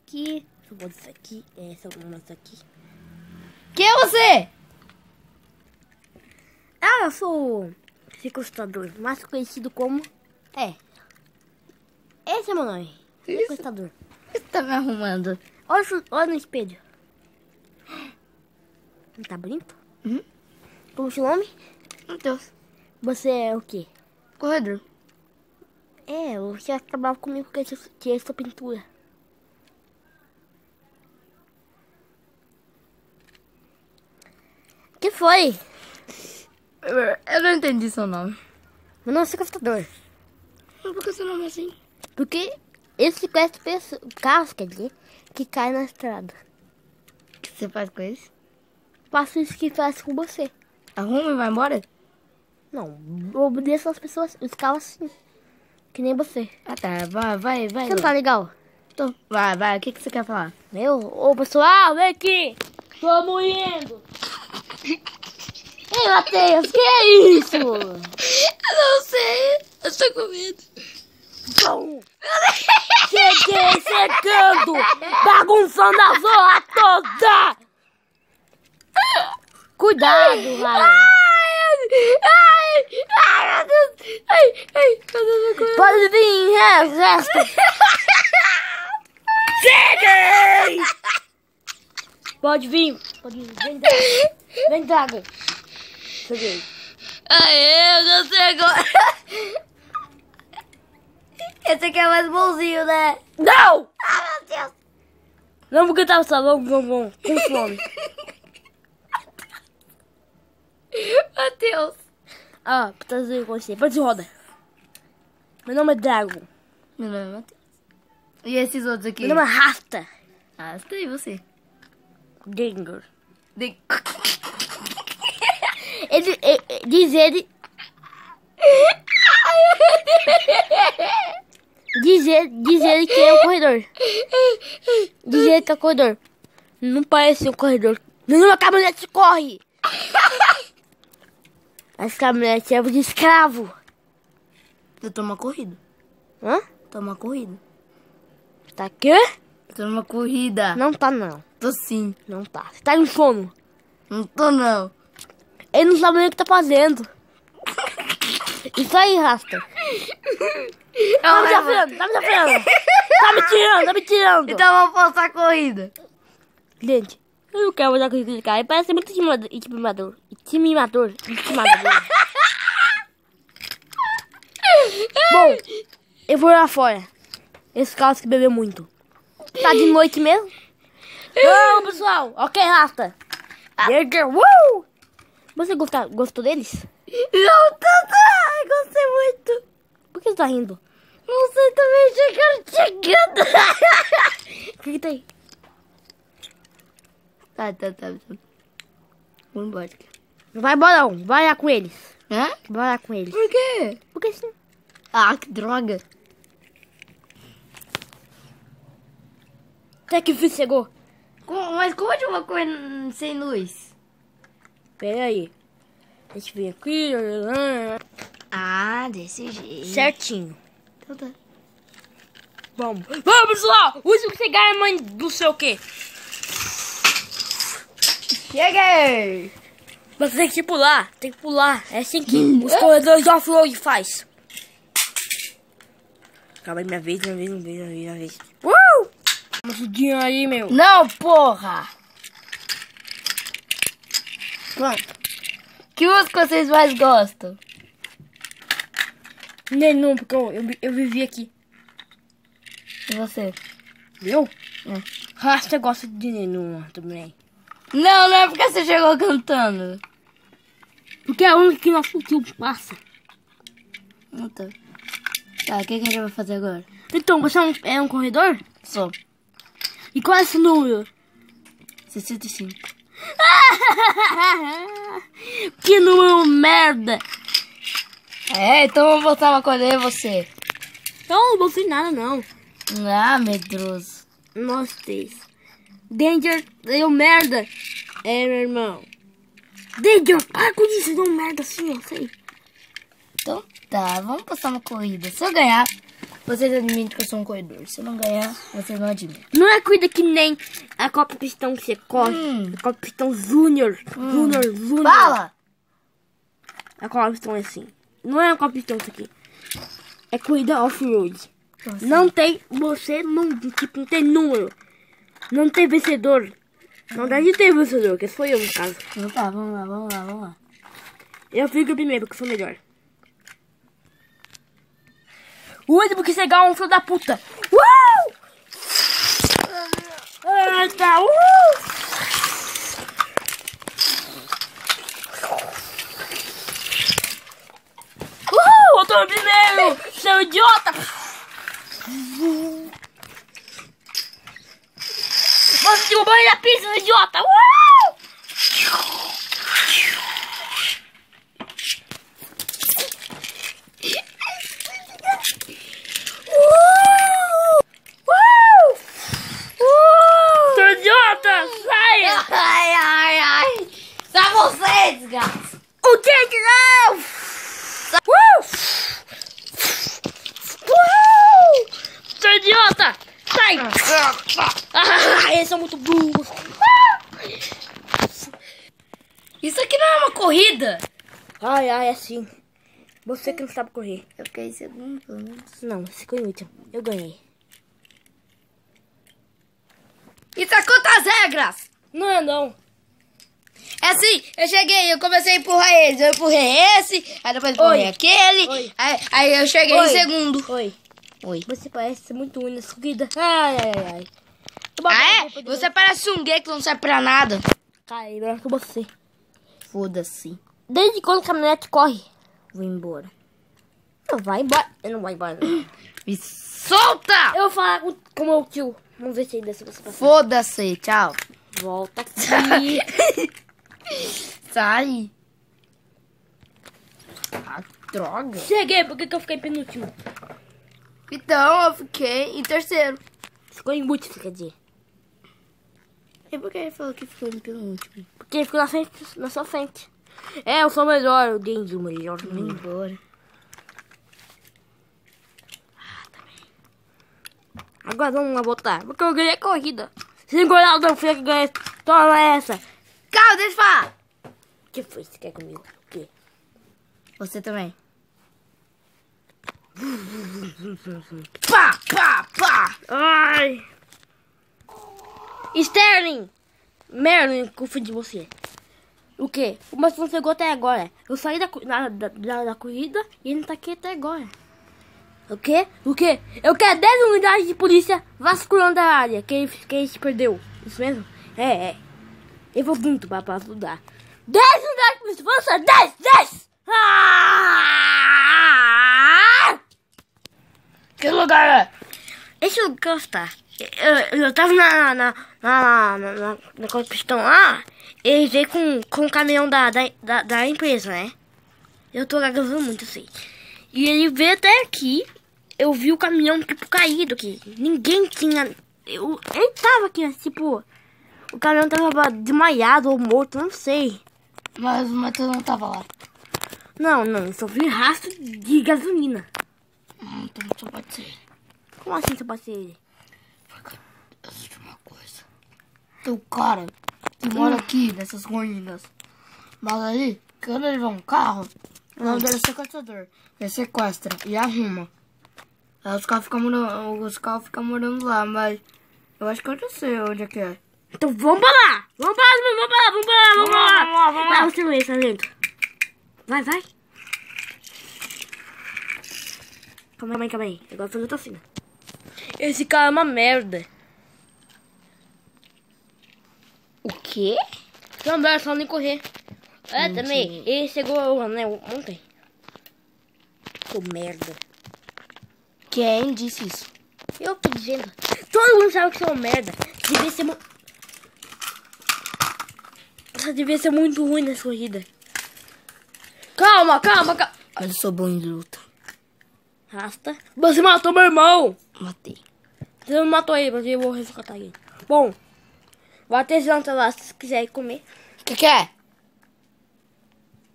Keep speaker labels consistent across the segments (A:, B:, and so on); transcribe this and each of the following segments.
A: aqui. Eu vou disso aqui. Essa eu vou aqui.
B: Quem é você?
A: Eu sou sequestrador, mais conhecido como... Esse é meu nome. Sequestrador.
B: Você tá me arrumando?
A: Olha no espelho. Não tá bonito?
B: Uhum.
A: Como seu nome?
B: Meu Deus.
A: Você é o quê?
B: Corredor.
A: Você vai trabalhar comigo porque eu tirei sua pintura. O que foi?
B: Eu não entendi seu nome.
A: Meu nome é sequestrador.
B: Mas por que seu nome é assim?
A: Porque ele sequestra carros, quer dizer, que caem na estrada.
B: O que você faz com isso?
A: Faço isso que faz com você.
B: Arruma e vai embora?
A: Não, eu obedeço as pessoas, os carros assim. Que nem você.
B: Ah tá, vai.
A: Você não tá legal?
B: Tô. Vai, o que você quer falar?
A: Ô pessoal, vem aqui! Tô morrendo! Ei, Matheus, que é isso?
B: Eu não sei, eu tô com medo.
A: Bom, cheguei secando, bagunçando a zona toda! Cuidado, Ryan!
B: Ai, meu Deus! Ai, meu Deus,
A: Pode vir, exército! Cheguei! Pode vir, vem draga! Cheguei.
B: Ai, eu não sei agora. Esse aqui é mais bonzinho, né?
A: Não!
B: Ai, meu Deus.
A: Vamos cantar o salão, vamos, com fome.
B: Matheus.
A: Pra trazer com você, pode roda. Meu nome é Dragon.
B: Meu nome é Matheus. E esses outros aqui?
A: Meu nome é Rasta.
B: Ah, você e você?
A: Dinger.
B: De...
A: Diz ele que é um corredor. Diz ele que é um corredor. Não parece um corredor. Nenhuma caminhonete corre. As caminhonetes é de escravo.
B: Eu tô numa corrida.
A: Hã?
B: Tô numa corrida.
A: Tá aqui?
B: Eu tô numa corrida.
A: Não tá não.
B: Tô sim.
A: Não tá. Você tá em sono.
B: Não tô não.
A: Ele não sabe nem o que tá fazendo. Isso aí, Rasta. Tá me desafiando. Tá me tirando.
B: Então vamos postar a corrida.
A: Gente, eu não quero usar corrida de cara. Parece muito intimimador. Bom, eu vou lá fora. Esse caso que bebeu muito. Tá de noite mesmo? Não, pessoal. Ok, Rasta. Você gostou deles?
B: Não, ai, gostei muito.
A: Por que você tá rindo?
B: Não sei também, chegando.
A: O que tá aí?
B: Tá. Vamos embora.
A: Não vai embora não. Vai lá com eles.
B: Hã?
A: Vai lá com eles.
B: Por quê?
A: Porque sim.
B: Ah, que droga.
A: Até que fim chegou.
B: Mas como é que eu vou correr sem luz?
A: Pera aí. Deixa eu ver aqui.
B: Ah, desse jeito.
A: Certinho.
B: Então tá.
A: Vamos, pessoal! Use o que chegar, mãe do sei o quê.
B: Cheguei!
A: Mas tem que pular, É assim que os corredores de off-road faz. Calma aí, minha vez. Vamos dinheiro aí, meu.
B: Não, porra! Pronto. Que música vocês mais gostam?
A: Nenhum, porque eu vivi aqui.
B: E você?
A: Eu?
B: É.
A: Rasta gosta de nenhuma também.
B: Não é porque você chegou cantando.
A: Porque é a única que nosso tio passa.
B: Não tá. Tá, o que a gente vai fazer agora?
A: Então, você é um corredor?
B: Sou.
A: E qual é esse número?
B: 65.
A: Que número merda!
B: É, então vamos voltar a correr você.
A: Eu não vou fazer nada, não.
B: Ah, medroso.
A: Nós três. Danger, deu merda. Meu irmão. Danger, para com isso, deu merda assim, eu sei.
B: Então tá, vamos passar uma corrida. Se eu ganhar, Vocês admitem que eu sou um corredor. Se eu não ganhar, vocês não admitem.
A: Não é corrida que nem a Copa Pistão que você corre. A Copa Pistão Júnior. Júnior.
B: Fala!
A: A Copa Pistão é assim. Não é a Copa Pistão isso aqui. É corrida off-road. Não tem, você não, tipo, não tem número. Não tem vencedor. Não deve ter vencedor, que sou eu no caso.
B: Opa, vamos lá.
A: Eu fico primeiro, porque sou melhor. O último que chegar é um filho da puta. Tá. Eu tô no primeiro, seu idiota. Você derrubou ele na pista, seu idiota. Seu idiota, saia.
B: Ai. Só você, desgraça.
A: O que que não? Seu idiota, sai. Eles são muito burros.
B: Isso aqui não é uma corrida.
A: Ai, é assim. Você que não sabe correr.
B: Eu fiquei em segundo, pelo menos.
A: Não, você ficou em último. Eu ganhei.
B: Isso é contra as regras.
A: Não.
B: É assim, eu cheguei, eu comecei a empurrar eles. Eu empurrei esse, aí depois empurrei aquele.
A: Oi.
B: Aí eu cheguei em segundo.
A: Oi. Você parece ser muito ruim nessa corrida. Ai.
B: Ah, é? Você parece um gay que não serve pra nada.
A: Cai, melhor que você.
B: Foda-se.
A: Desde quando a caminhonete corre?
B: Vou embora.
A: Não vai embora. Eu não vou embora. Não.
B: Me solta!
A: Eu vou falar com o meu tio. Vamos ver se ele deixa você passar.
B: Foda-se, tchau.
A: Volta aqui.
B: Sai. Ah, droga.
A: Cheguei, por que eu fiquei em penúltimo?
B: Então, eu fiquei em terceiro.
A: Ficou em último, quer dizer.
B: E por que ele falou que ficou em penúltimo?
A: Porque ele ficou na sua frente. É, eu sou o melhor, o Dendy, o melhor.
B: Vou embora.
A: Agora vamos lá botar. Porque eu ganhei a corrida. Se engordar o Danfia que ganha, toma essa.
B: Calma, deixa eu falar.
A: O que foi que você quer comigo? O quê?
B: Você também.
A: Pá. Ai. Sterling. Merlin, confundi você. O quê? O Mas não chegou até agora. Eu saí da corrida e ele não tá aqui até agora. O quê? Eu quero 10 unidades de polícia vasculhando a área que ele se perdeu. Isso mesmo? É. Eu vou junto pra ajudar. 10 unidades de polícia. Vamos lá, 10!
B: Que lugar é?
A: Esse lugar está. Eu tava na competição lá. Ele veio com o caminhão da empresa, né? Eu tô gaguejando muito, eu sei. E ele veio até aqui. Eu vi o caminhão, tipo, caído aqui. Ninguém tinha... Ele tava aqui, tipo... O caminhão tava desmaiado ou morto, não sei.
B: Mas o Matheus não tava lá.
A: Não, eu só vi rastro de gasolina.
B: Então só pode ser.
A: Como assim só pode ser ele?
B: Eu assisti uma coisa. Tem um cara que mora aqui, nessas ruínas. Mas aí, quando ele vê um carro, o nome dele é sequestrador. Ele sequestra e arruma. Aí os carros ficam morando lá, mas eu acho que eu já sei onde é que é.
A: Então vamos pra lá! Vamos lá! Vai, você não é, sargento. Vai. Calma aí. Agora foi outra cena. Esse cara é uma merda.
B: O quê?
A: Não é só nem correr. É, também. Ele chegou ontem. Sou merda.
B: Quem disse isso?
A: Eu tô dizendo. Todo mundo sabe que sou uma merda. Devia ser muito ruim nessa corrida. Calma.
B: Mas eu sou bom em luta.
A: Rasta. Você matou meu irmão.
B: Matei.
A: Você não matou ele, mas eu vou resgatar ele. Bom, vai ter janta lá se quiser ir comer.
B: O que é?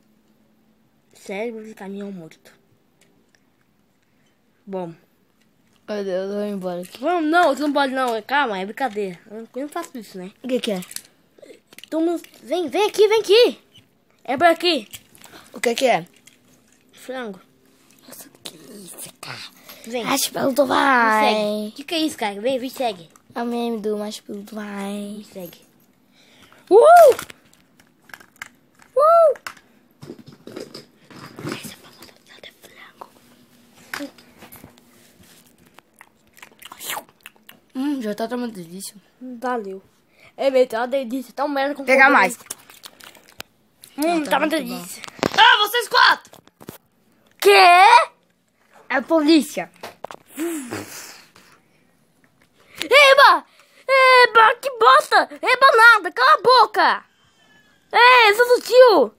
A: Cérebro de caminhão morto. Bom,
B: Meu Deus, eu vou embora aqui.
A: Vamos, não, você não pode não. Calma, é brincadeira. Eu não faço isso, né?
B: O que é?
A: Vem aqui, vem aqui. É por aqui.
B: O que é?
A: Frango.
B: Nossa, que isso, cara?
A: Vem.
B: Marshmallow
A: Me
B: vai.
A: segue. O que é isso, cara? Vem, me segue.
B: É o meme do Marshmallow vai.
A: Me segue. Essa famosa é frango.
B: Já tá tomando delícia.
A: Valeu. É mesmo, tá uma delícia. Tá um merda com
B: Pegar mais.
A: Tá uma delícia.
B: Ah, vocês 4!
A: Quê?
B: É a polícia.
A: Eba! Eba, que bosta! Eba nada, cala a boca! Ei, seu tio!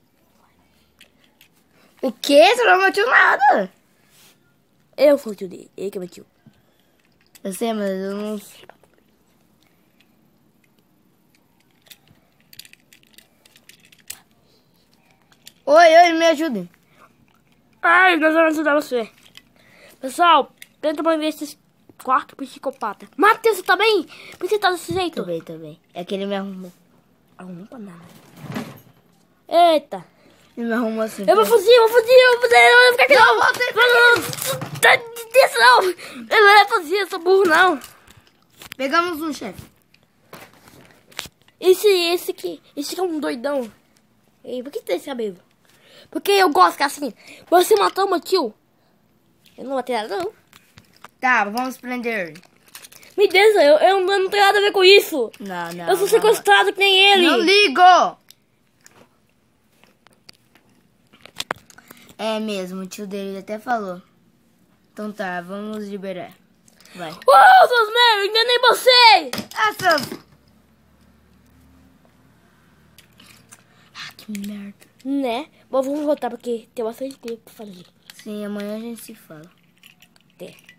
B: O quê? Você não mentiu nada.
A: Eu sou o tio dele, ele que é meu tio.
B: Eu sei, mas eu não... Oi, me ajudem.
A: Ai, nós vamos ajudar você. Pessoal, tenta ver esses 4 psicopatas. Matheus, você tá bem? Por que você tá desse jeito?
B: Tô bem. É que ele me arrumou.
A: Arrumou pra nada. Eita.
B: Ele me arrumou assim.
A: Eu vou fugir, eu vou ficar aqui não. Desce não. Eu não ia fugir, eu sou burro não.
B: Pegamos um, chefe.
A: Esse aqui é um doidão. Ei, por que tem esse cabelo? Porque eu gosto que é assim. Você matou meu tio. Eu não matei nada não.
B: Tá, vamos prender ele.
A: Me deixa, eu não tenho nada a ver com isso.
B: Não.
A: Eu sou sequestrado que nem ele.
B: Não ligo! É mesmo, o tio dele até falou. Então tá, vamos liberar. Vai.
A: Seus merda, enganei vocês.
B: Essas... Ah, que merda.
A: Né? Bom, vamos voltar porque tem bastante coisa pra fazer.
B: Sim, amanhã a gente se fala.
A: Até.